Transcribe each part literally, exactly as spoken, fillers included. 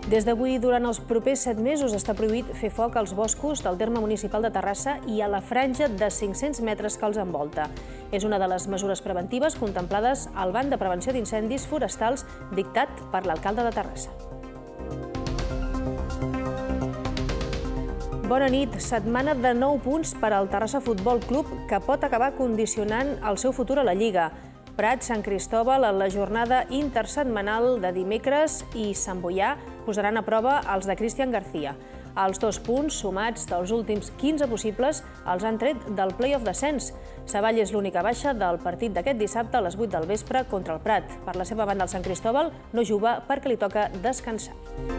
Des d'avui, durant els propers set mesos, està prohibit fer foc als boscos del terme municipal de Terrassa i a la franja de cinc-cents metres que els envolta. És una de les mesures preventives contemplades al Ban de Prevenció d'Incendis Forestals dictat per l'alcalde de Terrassa. Bona nit. Setmana de nou punts per al Terrassa Futbol Club, que pot acabar condicionant el seu futur a la Lliga. Prat-Sant Cristòbal, en la jornada intersetmanal de dimecres, i Sant Boià posaran a prova els de Cristian García. Els dos punts sumats dels últims quinze possibles els han tret del play-off d'ascens. Savall és l'única baixa del partit d'aquest dissabte a les vuit del vespre contra el Prat. Per la seva banda, el Sant Cristòbal no juga perquè li toca descansar.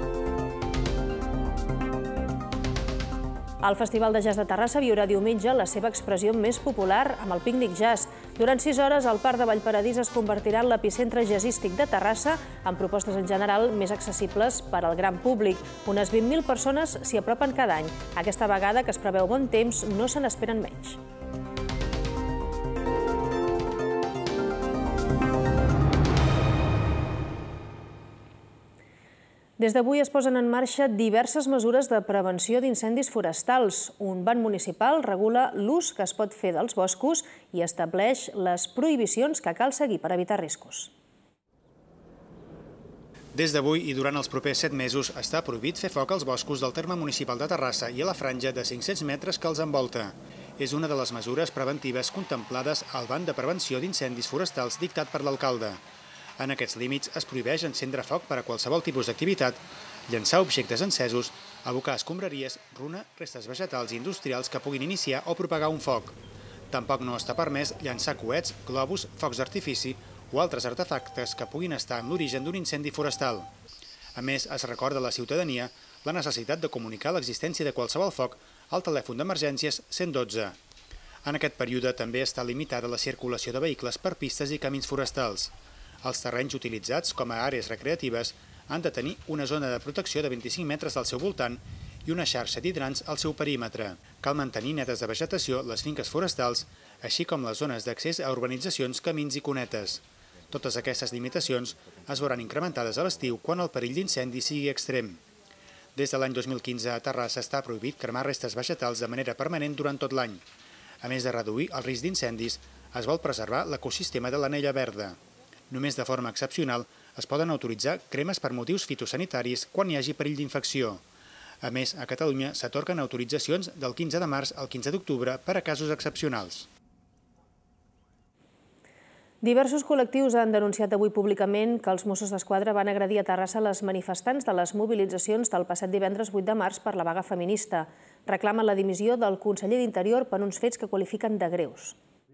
El Festival de Jazz de Terrassa viurà diumenge la seva expressió més popular amb el Pícnic Jazz. Durant sis hores, el Parc de Vallparadís es convertirà en l'epicentre jazzístic de Terrassa, amb propostes en general més accessibles per al gran públic. Unes vint mil persones s'hi apropen cada any. Aquesta vegada, que es preveu bon temps, no se n'esperen menys. Des d'avui es posen en marxa diverses mesures de prevenció d'incendis forestals. Un ban municipal regula l'ús que es pot fer dels boscos i estableix les prohibicions que cal seguir per evitar riscos. Des d'avui i durant els propers set mesos està prohibit fer foc als boscos del terme municipal de Terrassa i a la franja de cinc-cents metres que els envolta. És una de les mesures preventives contemplades al Ban de Prevenció d'Incendis Forestals dictat per l'alcalde. En aquests límits es prohibeix encendre foc per a qualsevol tipus d'activitat, llançar objectes encesos, abocar escombraries, runa, restes vegetals i industrials que puguin iniciar o propagar un foc. Tampoc no està permès llançar coets, globus, focs d'artifici o altres artefactes que puguin estar en l'origen d'un incendi forestal. A més, es recorda a la ciutadania la necessitat de comunicar l'existència de qualsevol foc al telèfon d'emergències cent dotze. En aquest període també està limitada la circulació de vehicles per pistes i camins forestals. Els terrenys utilitzats com a àrees recreatives han de tenir una zona de protecció de vint-i-cinc metres al seu voltant i una xarxa d'hidrants al seu perímetre. Cal mantenir netes de vegetació les finques forestals, així com les zones d'accés a urbanitzacions, camins i cunetes. Totes aquestes limitacions es veuran incrementades a l'estiu quan el perill d'incendi sigui extrem. Des de l'any dos mil quinze a Terrassa està prohibit cremar restes vegetals de manera permanent durant tot l'any. A més de reduir el risc d'incendis, es vol preservar l'ecosistema de l'anella verda. Només de forma excepcional es poden autoritzar cremes per motius fitosanitaris quan hi hagi perill d'infecció. A més, a Catalunya s'atorguen autoritzacions del quinze de març al quinze d'octubre per a casos excepcionals. Diversos col·lectius han denunciat avui públicament que els Mossos d'Esquadra van agredir a Terrassa les manifestants de les mobilitzacions del passat divendres vuit de març per la vaga feminista. Reclamen la dimissió del conseller d'Interior per uns fets que qualifiquen de greus.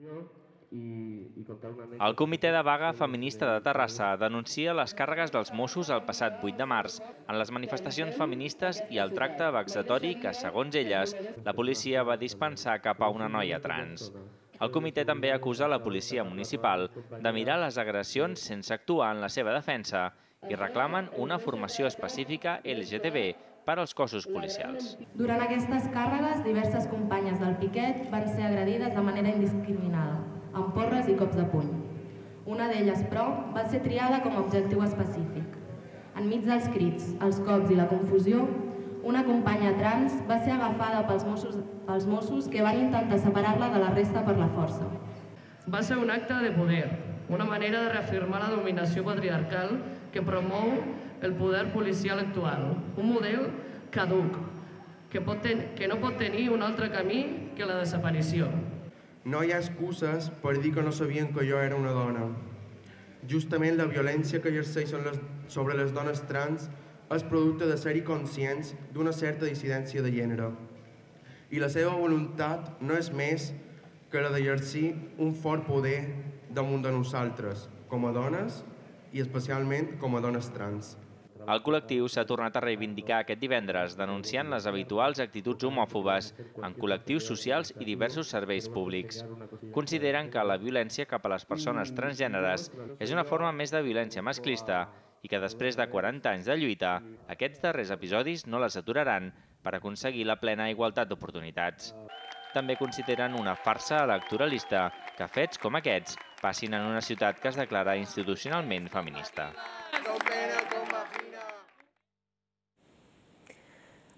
El Comitè de Vaga Feminista de Terrassa denuncia les càrregues dels Mossos el passat vuit de març en les manifestacions feministes i el tracte vexatori que, segons elles, la policia va dispensar cap a una noia trans. El comitè també acusa la policia municipal de mirar les agressions sense actuar en la seva defensa i reclamen una formació específica L G T B per als cossos policials. Durant aquestes càrregues, diverses companyes del piquet van ser agredides de manera indiscriminada, amb porres i cops de puny. Una d'elles, però, va ser triada com a objectiu específic. Enmig dels crits, els cops i la confusió, una companya trans va ser agafada pels Mossos, pels Mossos que van intentar separar-la de la resta per la força. Va ser un acte de poder, una manera de reafirmar la dominació patriarcal que promou el poder policial actual, un model caduc, que, pot ten que no pot tenir un altre camí que la desaparició. No hi ha excuses per dir que no sabien que jo era una dona. Justament la violència que exerceixen les, sobre les dones trans és producte de ser-hi conscients d'una certa dissidència de gènere. I la seva voluntat no és més que la d'exercir un fort poder damunt de nosaltres, com a dones i especialment com a dones trans. El col·lectiu s'ha tornat a reivindicar aquest divendres denunciant les habituals actituds homòfobes en col·lectius socials i diversos serveis públics. Consideren que la violència cap a les persones transgèneres és una forma més de violència masclista i que després de quaranta anys de lluita, aquests darrers episodis no les aturaran per aconseguir la plena igualtat d'oportunitats. També consideren una farsa electoralista que fets com aquests passin en una ciutat que es declara institucionalment feminista.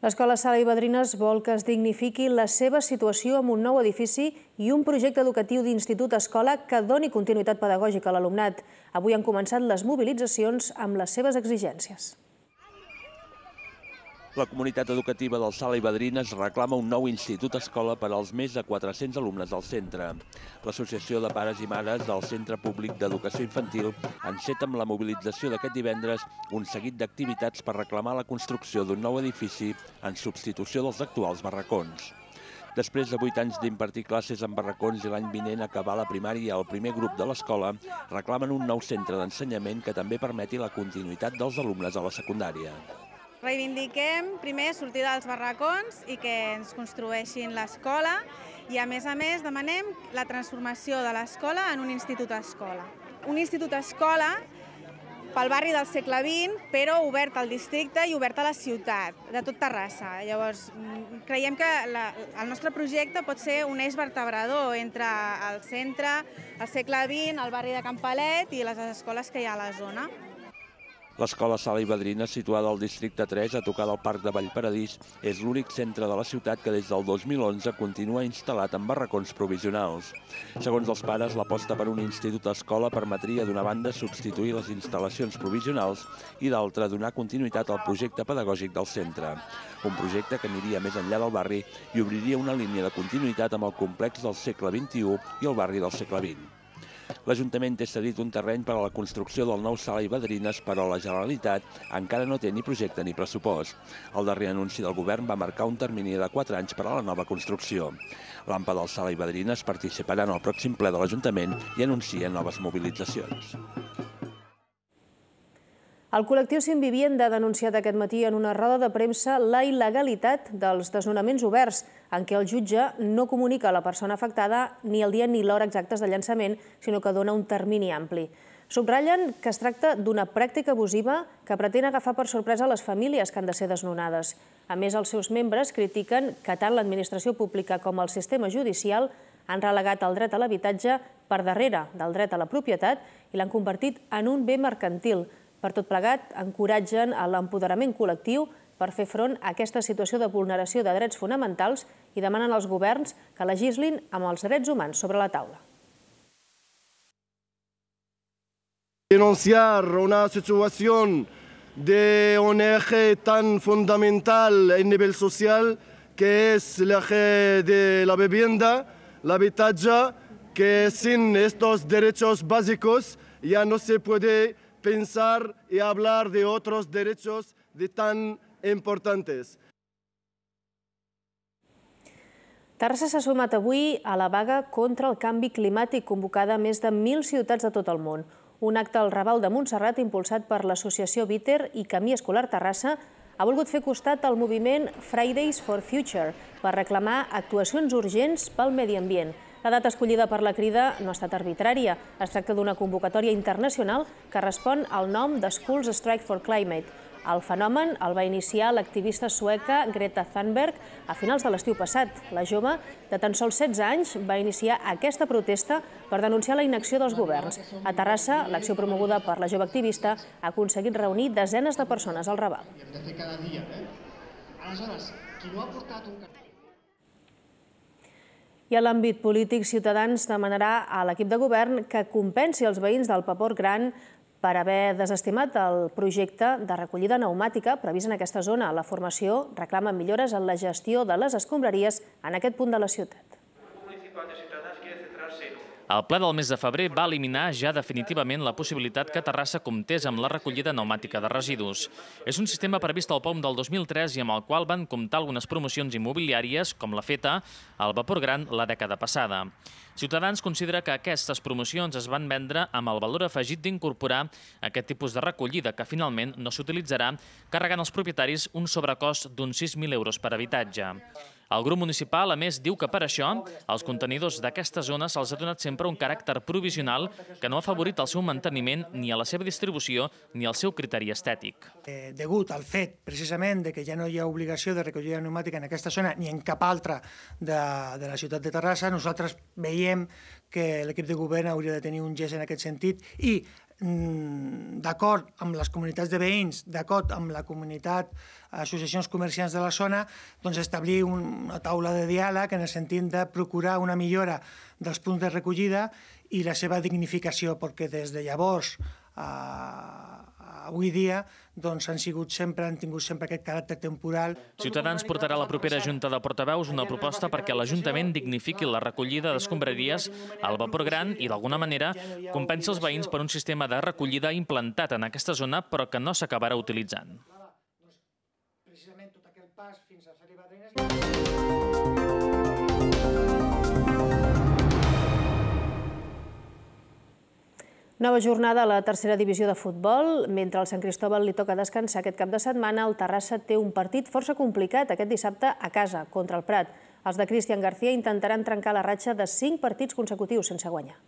L'Escola Sala i Badrines vol que es dignifiqui la seva situació amb un nou edifici i un projecte educatiu d'institut-escola que doni continuïtat pedagògica a l'alumnat. Avui han començat les mobilitzacions amb les seves exigències. La comunitat educativa del Sala i Badrines reclama un nou institut-escola per als més de quatre-cents alumnes del centre. L'Associació de Pares i Mares del Centre Públic d'Educació Infantil enceta amb la mobilització d'aquest divendres un seguit d'activitats per reclamar la construcció d'un nou edifici en substitució dels actuals barracons. Després de vuit anys d'impartir classes en barracons i l'any vinent acabar la primària al primer grup de l'escola, reclamen un nou centre d'ensenyament que també permeti la continuïtat dels alumnes a la secundària. Reivindiquem primer sortir dels barracons i que ens construeixin l'escola i a més a més demanem la transformació de l'escola en un institut-escola. Un institut-escola pel barri del segle vint, però obert al districte i obert a la ciutat, de tot Terrassa. Llavors, creiem que la, el nostre projecte pot ser un eix vertebrador entre el centre, el segle vint, el barri de Can Palet i les escoles que hi ha a la zona. L'Escola Sala i Badrines, situada al districte tres, a tocar del Parc de Vallparadís, és l'únic centre de la ciutat que des del dos mil onze continua instal·lat en barracons provisionals. Segons els pares, l'aposta per un institut-escola permetria d'una banda substituir les instal·lacions provisionals i d'altra donar continuïtat al projecte pedagògic del centre. Un projecte que aniria més enllà del barri i obriria una línia de continuïtat amb el complex del segle vint-i-u i el barri del segle vint. L'Ajuntament té cedit un terreny per a la construcció del nou Sala i Badrines, però la Generalitat encara no té ni projecte ni pressupost. El darrer anunci del govern va marcar un termini de quatre anys per a la nova construcció. L'AMPA del Sala i Badrines participarà en el pròxim ple de l'Ajuntament i anuncia noves mobilitzacions. El col·lectiu Simvivient ha denunciat aquest matí en una roda de premsa la il·legalitat dels desnonaments oberts, en què el jutge no comunica a la persona afectada ni el dia ni l'hora exactes de llançament, sinó que dona un termini ampli. Subratllen que es tracta d'una pràctica abusiva que pretén agafar per sorpresa les famílies que han de ser desnonades. A més, els seus membres critiquen que tant l'administració pública com el sistema judicial han relegat el dret a l'habitatge per darrere del dret a la propietat i l'han convertit en un bé mercantil. Per tot plegat, encoratgen a l'empoderament col·lectiu per fer front a aquesta situació de vulneració de drets fonamentals i demanen als governs que legislin amb els drets humans sobre la taula. Denunciar una situación de un eje tan fundamental a nivel social que es el eje de la vivienda, la habitatge, que sin estos derechos básicos ya no se puede pensar y hablar de otros derechos de tan importantes. Terrassa s'ha sumat avui a la vaga contra el canvi climàtic convocada a més de mil ciutats de tot el món. Un acte al Raval de Montserrat impulsat per l'associació Viter i Camí Escolar Terrassa ha volgut fer costat al moviment Fridays for Future per reclamar actuacions urgents pel medi ambient. La data escollida per la crida no ha estat arbitrària. Es tracta d'una convocatòria internacional que respon al nom de Schools Strike for Climate. El fenomen el va iniciar l'activista sueca Greta Thunberg a finals de l'estiu passat. La jove, de tan sols setze anys, va iniciar aquesta protesta per denunciar la inacció dels governs. A Terrassa, l'acció promoguda per la jove activista ha aconseguit reunir desenes de persones al Raval. I a l'àmbit polític, Ciutadans demanarà a l'equip de govern que compensi els veïns del Papor Gran per haver desestimat el projecte de recollida pneumàtica previst en aquesta zona. La formació reclama millores en la gestió de les escombraries en aquest punt de la ciutat. El ple del mes de febrer va eliminar ja definitivament la possibilitat que Terrassa comptés amb la recollida pneumàtica de residus. És un sistema previst al P O M del dos mil tres i amb el qual van comptar algunes promocions immobiliàries, com la feta al Vapor Gran la dècada passada. Ciutadans considera que aquestes promocions es van vendre amb el valor afegit d'incorporar aquest tipus de recollida, que finalment no s'utilitzarà, carregant als propietaris un sobrecost d'uns sis mil euros per habitatge. El grup municipal, a més, diu que per això als contenidors d'aquesta zona se'ls ha donat sempre un caràcter provisional que no ha afavorit el seu manteniment ni a la seva distribució ni al seu criteri estètic. Degut al fet, precisament, que ja no hi ha obligació de recollida pneumàtica en aquesta zona ni en cap altra de, de la ciutat de Terrassa, nosaltres veiem que l'equip de govern hauria de tenir un gest en aquest sentit i d'acord amb les comunitats de veïns, d'acord amb la comunitat, associacions comerciants de la zona, doncs establir una taula de diàleg en el sentit de procurar una millora dels punts de recollida i la seva dignificació, perquè des de llavors a avui dia han sigut sempre, han tingut sempre aquest caràcter temporal. Ciutadans portarà a la propera Junta de Portaveus una proposta perquè l'Ajuntament dignifiqui la recollida d'escombraries al vapor gran i, d'alguna manera, compensi els veïns per un sistema de recollida implantat en aquesta zona però que no s'acabarà utilitzant. Precisament tot aquell pas fins a Sari Badrines... Nova jornada a la tercera divisió de futbol. Mentre al Sant Cristóbal li toca descansar aquest cap de setmana, el Terrassa té un partit força complicat aquest dissabte a casa, contra el Prat. Els de Cristian García intentaran trencar la ratxa de cinc partits consecutius sense guanyar.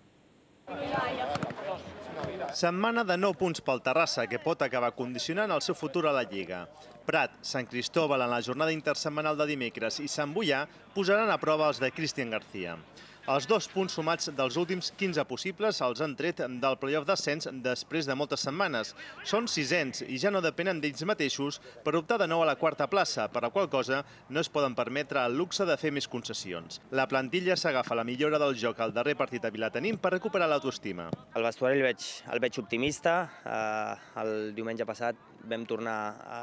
Setmana de nou punts pel Terrassa, que pot acabar condicionant el seu futur a la Lliga. Prat, Sant Cristóbal en la jornada intersetmanal de dimecres i Sant Boià posaran a prova els de Cristian García. Els dos punts sumats dels últims quinze possibles els han tret del play-off d'ascens després de moltes setmanes. Són sisens i ja no depenen d'ells mateixos per optar de nou a la quarta plaça, per la qual cosa no es poden permetre el luxe de fer més concessions. La plantilla s'agafa la millora del joc al darrer partit a Vilatenim per recuperar l'autoestima. El vestuari el veig, el veig optimista. El diumenge passat vam tornar a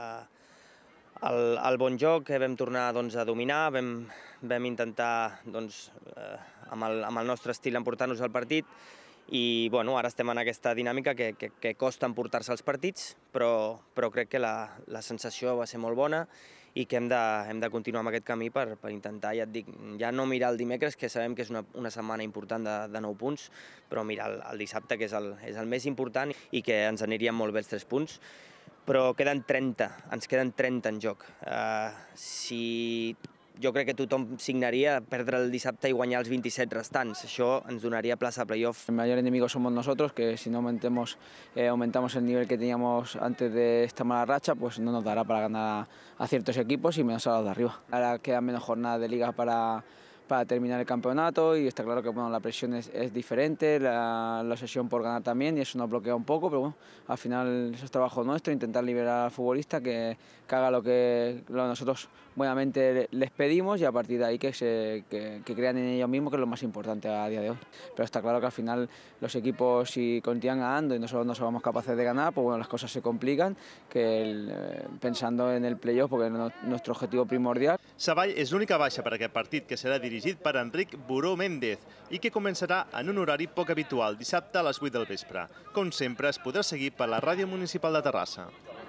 El, el bon joc, vam tornar doncs, a dominar, vam, vam intentar doncs, eh, amb, el, amb el nostre estil emportar-nos al partit i bueno, ara estem en aquesta dinàmica que, que, que costa emportar-se els partits, però, però crec que la, la sensació va ser molt bona i que hem de, hem de continuar amb aquest camí per, per intentar, ja et dic, ja no mirar el dimecres, que sabem que és una, una setmana important de, de nou punts, però mirar el, el dissabte, que és el, és el més important i que ens anirien molt bé els tres punts. Però queden trenta, ens queden trenta en joc. Uh, si jo crec que tothom signaria perdre el dissabte i guanyar els vint-i-set restants. Això ens donaria plaça a playoff. El mayor enemigo somos nosotros, que si no aumentemos, eh, aumentamos el nivel que teníamos antes de esta mala racha, pues no nos dará para ganar a ciertos equipos y menos a los de arriba. Ahora quedan menos jornadas de liga para... para terminar el campeonato y está claro que bueno, la presión es, es diferente, la, la obsesión por ganar también y eso nos bloquea un poco, pero bueno, al final eso es trabajo nuestro, intentar liberar al futbolista que, que haga lo que lo nosotros buenamente les pedimos y a partir de ahí que, se, que, que crean en ellos mismos, que es lo más importante a día de hoy. Pero está claro que al final los equipos si continúan ganando y nosotros no somos capaces de ganar, pues bueno, las cosas se complican, que el, eh, pensando en el playoff, porque es nuestro objetivo primordial. Savall és l'única baixa per aquest partit, que serà dirigit per Enric Buró Méndez i que començarà en un horari poc habitual, dissabte a les vuit del vespre. Com sempre, es podrà seguir per la Ràdio Municipal de Terrassa.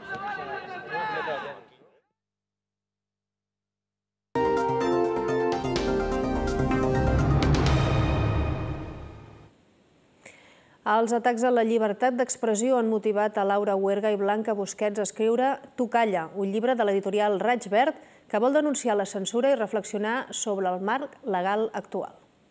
Els atacs a la llibertat d'expressió han motivat a Laura Huerga i Blanca Busquets a escriure Tu calla, un llibre de l'editorial Raig Verd que vol denunciar la censura i reflexionar sobre el marc legal actual.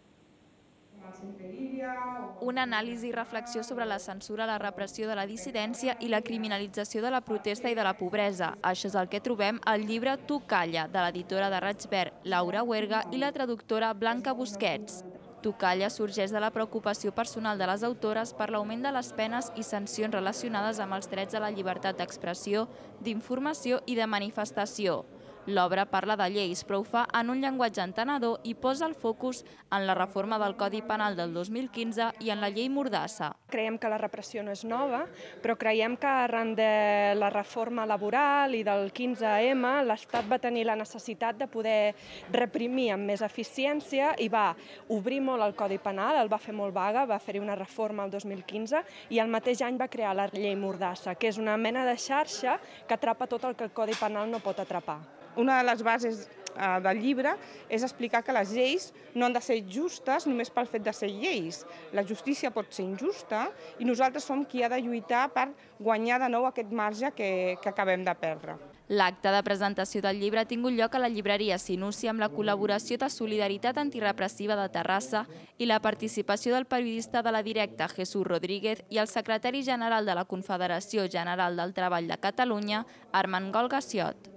Una anàlisi i reflexió sobre la censura, la repressió de la dissidència i la criminalització de la protesta i de la pobresa. Això és el que trobem al llibre Tu calla, de l'editora de Raig Verd, Laura Huerga, i la traductora Blanca Busquets. Tu calla sorgeix de la preocupació personal de les autores per l'augment de les penes i sancions relacionades amb els drets a la llibertat d'expressió, d'informació i de manifestació. L'obra parla de lleis, però ho fa en un llenguatge entenedor i posa el focus en la reforma del Codi Penal del dos mil quinze i en la llei Mordassa. Creiem que la repressió no és nova, però creiem que arran de la reforma laboral i del quinze ema l'Estat va tenir la necessitat de poder reprimir amb més eficiència i va obrir molt el Codi Penal, el va fer molt vaga, va fer-hi una reforma el dos mil quinze i el mateix any va crear la llei Mordassa, que és una mena de xarxa que atrapa tot el que el Codi Penal no pot atrapar. Una de les bases del llibre és explicar que les lleis no han de ser justes només pel fet de ser lleis. La justícia pot ser injusta i nosaltres som qui ha de lluitar per guanyar de nou aquest marge que, que acabem de perdre. L'acte de presentació del llibre ha tingut lloc a la llibreria Sinúcia amb la col·laboració de Solidaritat Antirepressiva de Terrassa i la participació del periodista de La Directa, Jesús Rodríguez, i el secretari general de la Confederació General del Treball de Catalunya, Armengol Gassiot.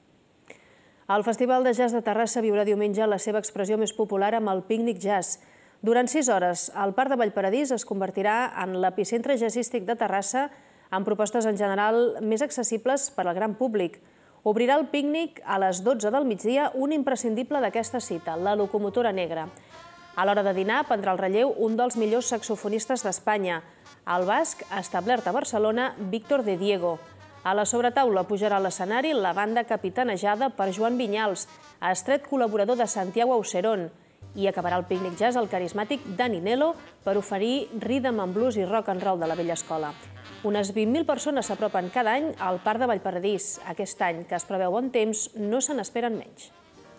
El Festival de Jazz de Terrassa viurà diumenge la seva expressió més popular amb el Pícnic Jazz. Durant sis hores, el Parc de Vallparadís es convertirà en l'epicentre jazzístic de Terrassa amb propostes en general més accessibles per al gran públic. Obrirà el pícnic a les dotze del migdia, un imprescindible d'aquesta cita, la locomotora negra. A l'hora de dinar prendrà el relleu un dels millors saxofonistes d'Espanya, el basc establert a Barcelona, Víctor de Diego. A la sobretaula pujarà a l'escenari la banda capitanejada per Joan Vinyals, estret col·laborador de Santiago Auserón, i acabarà el pícnic jazz el carismàtic Dani Nelo per oferir rhythm and blues i rock and roll de la vella escola. Unes vint mil persones s'apropen cada any al Parc de Vallparadís. Aquest any, que es preveu bon temps, no se n'esperen menys.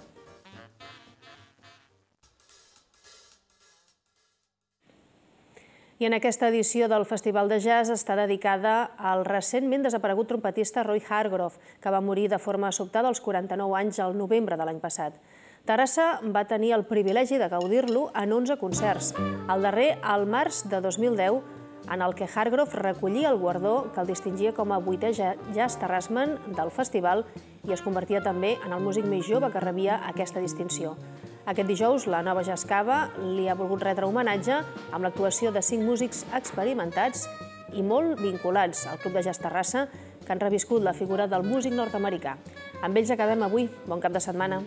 I en aquesta edició del Festival de Jazz està dedicada al recentment desaparegut trompetista Roy Hargrove, que va morir de forma sobtada als quaranta-nou anys al novembre de l'any passat. Terrassa va tenir el privilegi de gaudir-lo en onze concerts. El darrer, al març de dos mil deu, en el que Hargrove recollia el guardó que el distingia com a vuitè jazz terrassman del festival i es convertia també en el músic més jove que rebia aquesta distinció. Aquest dijous, la Nova Jazz Cava li ha volgut retre homenatge amb l'actuació de cinc músics experimentats i molt vinculats al Club de Jazz Terrassa, que han reviscut la figura del músic nord-americà. Amb ells acabem avui. Bon cap de setmana.